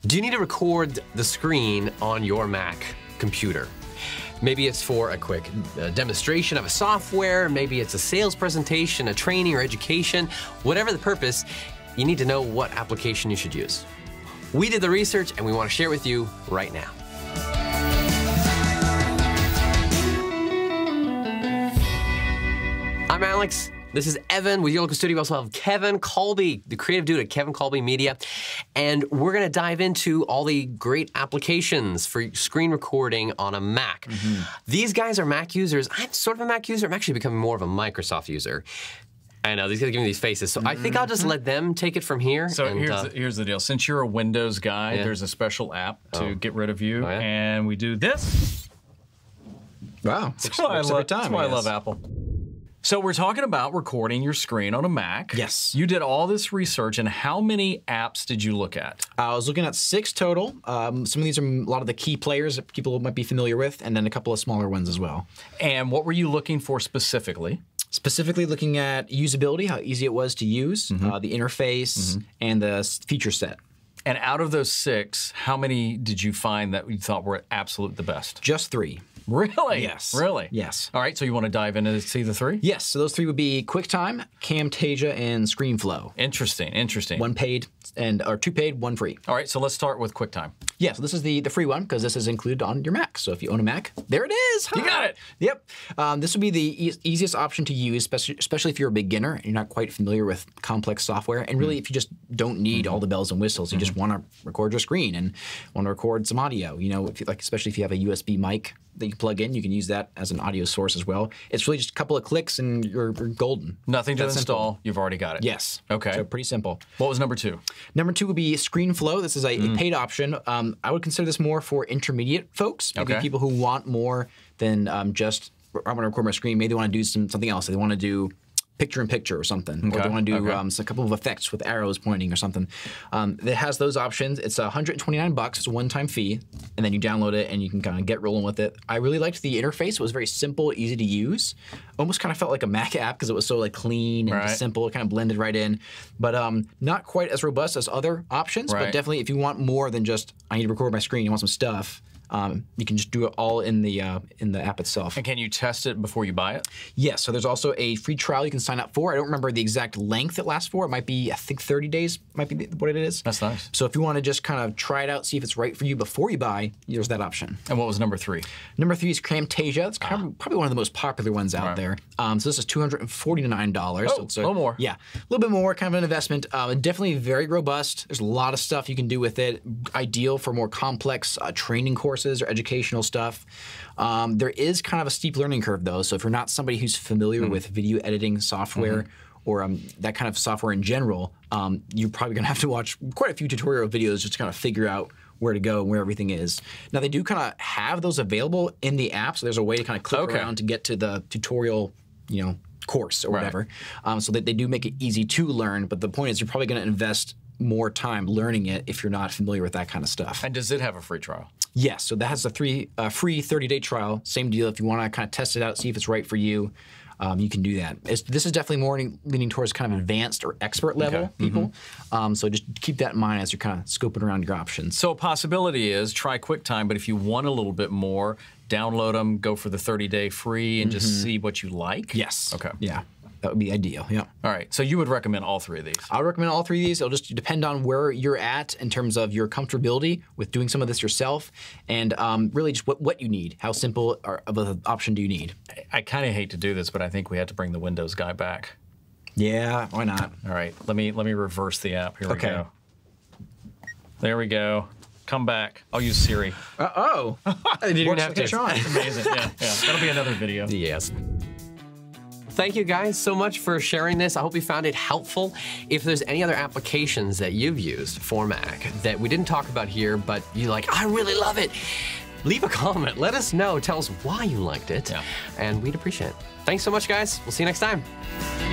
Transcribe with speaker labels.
Speaker 1: Do you need to record the screen on your Mac computer? Maybe it's for a quick demonstration of a software, maybe it's a sales presentation, a training or education, whatever the purpose, you need to know what application you should use. We did the research and we want to share it with you right now. I'm Alex. This is Evan with your local studio. We also have Kevin Kolbe, the creative dude at Kevin Kolbe Media. And we're going to dive into all the great applications for screen recording on a Mac. These guys are Mac users. I'm sort of a Mac user. I'm actually becoming more of a Microsoft user. I know, these guys are giving me these faces. So I think I'll just let them take it from here.
Speaker 2: So here's the deal. Since you're a Windows guy, there's a special app to get rid of you. And we do this.
Speaker 3: Wow.
Speaker 2: That's why I love Apple. So we're talking about recording your screen on a Mac.
Speaker 3: Yes.
Speaker 2: You did all this research, and how many apps did you look at?
Speaker 3: I was looking at 6 total. Some of these are a lot of the key players that people might be familiar with, and then a couple of smaller ones as well.
Speaker 2: And what were you looking for specifically?
Speaker 3: Specifically looking at usability, how easy it was to use, the interface, and the feature set.
Speaker 2: And out of those 6, how many did you find that you thought were absolute the best?
Speaker 3: Just 3.
Speaker 2: Really?
Speaker 3: Yes.
Speaker 2: Really?
Speaker 3: Yes.
Speaker 2: All right, so you want to dive into see the 3?
Speaker 3: Yes, so those 3 would be QuickTime, Camtasia, and Screenflow.
Speaker 2: Interesting, interesting.
Speaker 3: 1 paid, or 2 paid, 1 free.
Speaker 2: All right, so let's start with QuickTime.
Speaker 3: Yeah, so this is the free one, because this is included on your Mac. So if you own a Mac, there it is.
Speaker 2: You got it.
Speaker 3: Yep. This would be the easiest option to use, especially if you're a beginner and you're not quite familiar with complex software. And really, if you just don't need all the bells and whistles, you just want to record your screen and want to record some audio. You know, especially if you have a USB mic that you plug in, you can use that as an audio source as well. It's really just a couple of clicks and you're golden.
Speaker 2: Nothing to install. You've already got it.
Speaker 3: Yes.
Speaker 2: Okay.
Speaker 3: So pretty simple.
Speaker 2: What was number 2?
Speaker 3: Number 2 would be Screenflow. This is a paid option. I would consider this more for intermediate folks, maybe people who want more than just, I want to record my screen. Maybe they want to do something else. They want to do picture-in-picture or something. Or they want to do a couple of effects with arrows pointing or something. It has those options. It's $129. It's a one-time fee. And then you download it and you can kind of get rolling with it. I really liked the interface. It was very simple, easy to use. Almost kind of felt like a Mac app because it was so like clean and simple. It kind of blended right in. But not quite as robust as other options. But definitely if you want more than just, I need to record my screen, you want some stuff, you can just do it all in the app itself.
Speaker 2: And can you test it before you buy it?
Speaker 3: Yes, so there's also a free trial you can sign up for. I don't remember the exact length it lasts for. It might be, I think 30 days might be what it is.
Speaker 2: That's nice.
Speaker 3: So if you want to just kind of try it out, see if it's right for you before you buy, there's that option.
Speaker 2: And what was number 3?
Speaker 3: Number 3 is Camtasia. It's kind of probably one of the most popular ones out there. So this is $249.
Speaker 2: Oh,
Speaker 3: so it's
Speaker 2: a little more.
Speaker 3: Yeah, a little bit more, kind of an investment. Definitely very robust. There's a lot of stuff you can do with it. Ideal for more complex training courses or educational stuff. There is kind of a steep learning curve though, so if you're not somebody who's familiar with video editing software or that kind of software in general, you're probably gonna have to watch quite a few tutorial videos just to kind of figure out where to go and where everything is. Now they do kind of have those available in the app, so there's a way to kind of click around to get to the tutorial, course or whatever. So they do make it easy to learn, but the point is you're probably gonna invest more time learning it if you're not familiar with that kind of stuff.
Speaker 2: And does it have a free trial?
Speaker 3: Yes, so that has a free 30-day trial. Same deal. If you want to kind of test it out, see if it's right for you, you can do that. This is definitely more leaning towards kind of advanced or expert level people. So just keep that in mind as you're kind of scoping around your options.
Speaker 2: So a possibility is try QuickTime, but if you want a little bit more, download them, go for the 30-day free, and just see what you like?
Speaker 3: Yes.
Speaker 2: Okay.
Speaker 3: Yeah. That would be ideal, yeah.
Speaker 2: All right, so you would recommend all 3 of these?
Speaker 3: I would recommend all 3 of these. It'll just depend on where you're at in terms of your comfortability with doing some of this yourself, and really just what you need. How simple of an option do you need?
Speaker 2: I kind of hate to do this, but I think we have to bring the Windows guy back.
Speaker 3: Yeah, why not?
Speaker 2: All right, let me reverse the app. Here we go. There we go. Come back. I'll use Siri.
Speaker 3: I didn't even have to try.
Speaker 2: Amazing. Yeah. That'll be another video.
Speaker 1: Yes. Thank you guys so much for sharing this. I hope you found it helpful. If there's any other applications that you've used for Mac that we didn't talk about here, but you're like, I really love it, leave a comment. Let us know. Tell us why you liked it, and we'd appreciate it. Thanks so much, guys. We'll see you next time.